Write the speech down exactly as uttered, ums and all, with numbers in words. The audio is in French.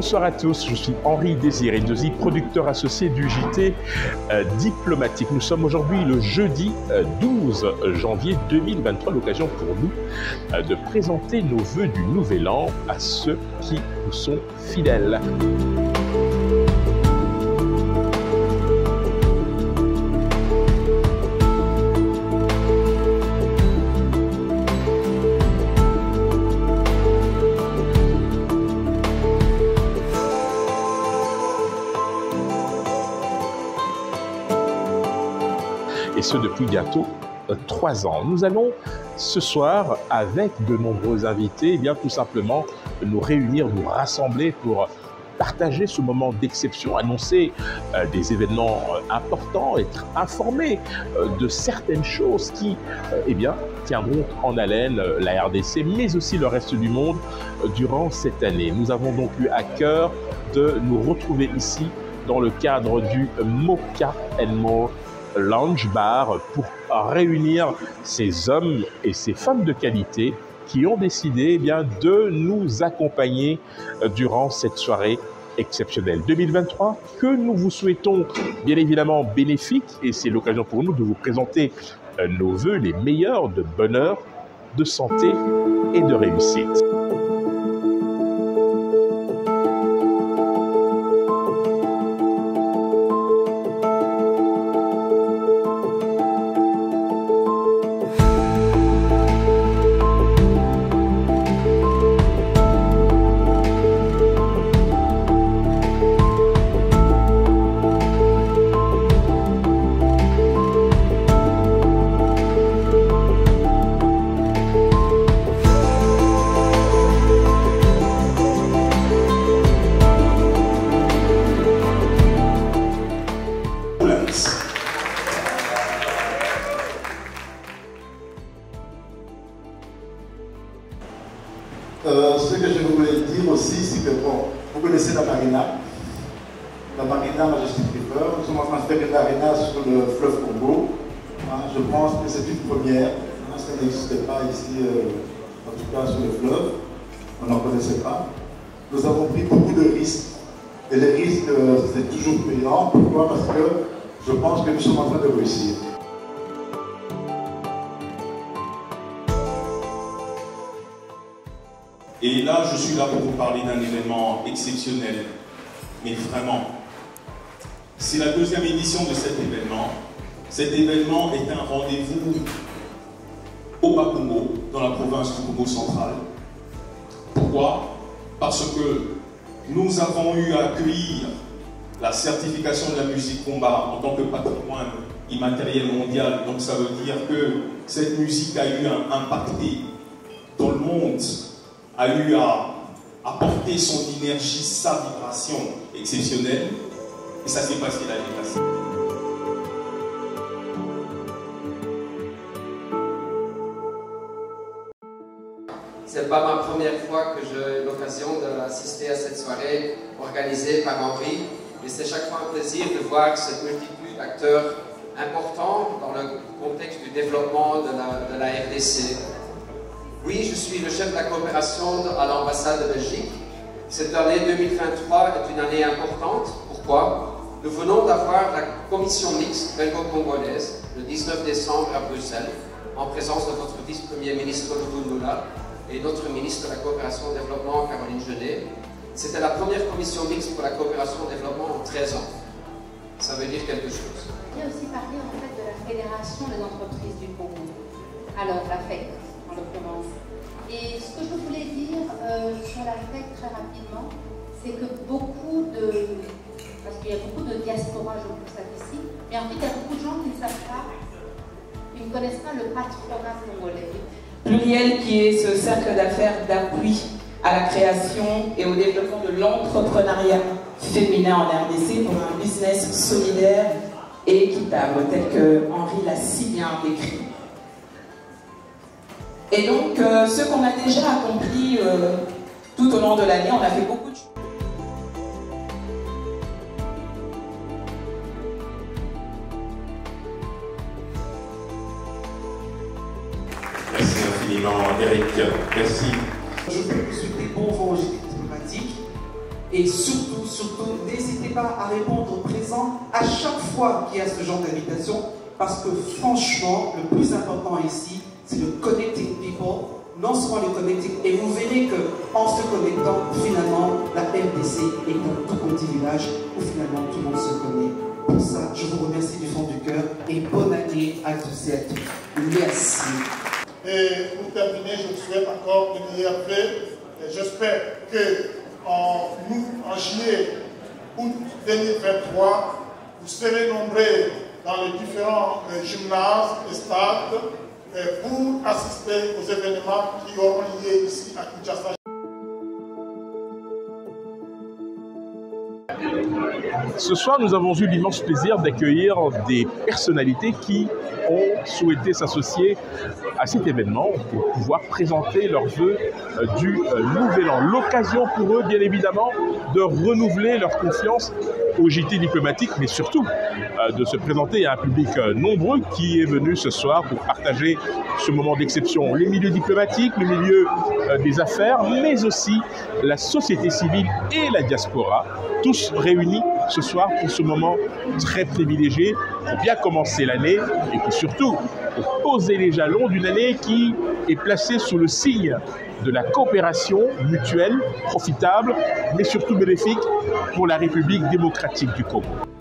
Bonsoir à tous, je suis Henri Désiré Ndosi, producteur associé du J T euh, Diplomatique. Nous sommes aujourd'hui le jeudi euh, douze janvier deux mille vingt-trois, l'occasion pour nous euh, de présenter nos vœux du Nouvel An à ceux qui nous sont fidèles. Et ce depuis bientôt euh, trois ans. Nous allons ce soir, avec de nombreux invités, eh bien, tout simplement nous réunir, nous rassembler pour partager ce moment d'exception, annoncer euh, des événements euh, importants, être informés euh, de certaines choses qui euh, eh bien, tiendront en haleine euh, la R D C, mais aussi le reste du monde euh, durant cette année. Nous avons donc eu à cœur de nous retrouver ici dans le cadre du Mocha and More Lounge Bar pour réunir ces hommes et ces femmes de qualité qui ont décidé eh bien, de nous accompagner durant cette soirée exceptionnelle deux mille vingt-trois que nous vous souhaitons bien évidemment bénéfique, et c'est l'occasion pour nous de vous présenter nos vœux les meilleurs de bonheur, de santé et de réussite. Euh, ce que je voulais dire aussi, c'est que bon, vous connaissez la marina, la marina Majestic River. Nous sommes en train de faire une marina sur le fleuve Congo. Hein, je pense que c'est une première. Hein, ça n'existait pas ici, euh, en tout cas sur le fleuve. On n'en connaissait pas. Nous avons pris beaucoup de risques. Et les risques, euh, c'est toujours payant. Pourquoi? Parce que je pense que nous sommes en train de réussir. Et là, je suis là pour vous parler d'un événement exceptionnel, mais vraiment. C'est la deuxième édition de cet événement. Cet événement est un rendez-vous au Bas-Congo, dans la province du Congo central. Pourquoi? Parce que nous avons eu à accueillir la certification de la musique combat en tant que patrimoine immatériel mondial. Donc ça veut dire que cette musique a eu à impacter dans le monde, a eu à apporter son énergie, sa vibration exceptionnelle, et ça s'est passé l'année passée. C'est pas ma première fois que j'ai l'occasion d'assister à cette soirée organisée par Henri, mais c'est chaque fois un plaisir de voir cette multitude d'acteurs importants dans le contexte du développement de la, de la R D C. Oui, je suis le chef de la coopération à l'ambassade de Belgique. Cette année deux mille vingt-trois est une année importante. Pourquoi? Nous venons d'avoir la commission mixte belgo-congolaise le dix-neuf décembre à Bruxelles, en présence de votre vice-premier ministre Lubundula et notre ministre de la coopération au développement, Caroline Genet. C'était la première commission mixte pour la coopération au développement en treize ans. Ça veut dire quelque chose. Il y a aussi parlé en fait de la Fédération des entreprises du Congo. Alors, la F E C. En l'occurrence. Et ce que je voulais dire euh, sur la F E C très rapidement, c'est que beaucoup de, parce qu'il y a beaucoup de diaspora, je constate ici, mais en fait il y a beaucoup de gens qui ne savent pas, qui ne connaissent pas le patronat congolais. Pluriel, qui est ce cercle d'affaires d'appui à la création et au développement de l'entrepreneuriat féminin en R D C pour un business solidaire et équitable, tel que Henri l'a si bien décrit. Et donc, euh, ce qu'on a déjà accompli euh, tout au long de l'année, on a fait beaucoup de choses. Merci infiniment, Eric. Merci. Je suis pour vos diplomatique Et surtout, surtout, n'hésitez pas à répondre présent à chaque fois qu'il y a ce genre d'invitation, parce que franchement, le plus important ici, c'est le connecting people, non seulement le connecting, et vous verrez qu'en se connectant, finalement, la R D C est un tout petit village où finalement tout le monde se connaît. Pour ça, je vous remercie du fond du cœur et bonne année à tous et à toutes. Merci. Et pour terminer, je vous souhaite encore une meilleure paix. J'espère que en, en juillet, août deux mille vingt-trois, vous serez nombreux dans les différents euh, gymnases et stades euh, pour assister aux événements qui auront lieu ici à Kinshasa. Ce soir, nous avons eu l'immense plaisir d'accueillir des personnalités qui ont souhaité s'associer à cet événement pour pouvoir présenter leurs vœux du Nouvel An. L'occasion pour eux, bien évidemment, de renouveler leur confiance au J T diplomatique, mais surtout de se présenter à un public nombreux qui est venu ce soir pour partager ce moment d'exception. Les milieux diplomatiques, le milieu des affaires, mais aussi la société civile et la diaspora, tous réunis ce soir pour ce moment très privilégié pour bien commencer l'année et puis surtout pour poser les jalons d'une année qui est placée sous le signe de la coopération mutuelle, profitable, mais surtout bénéfique pour la République démocratique du Congo.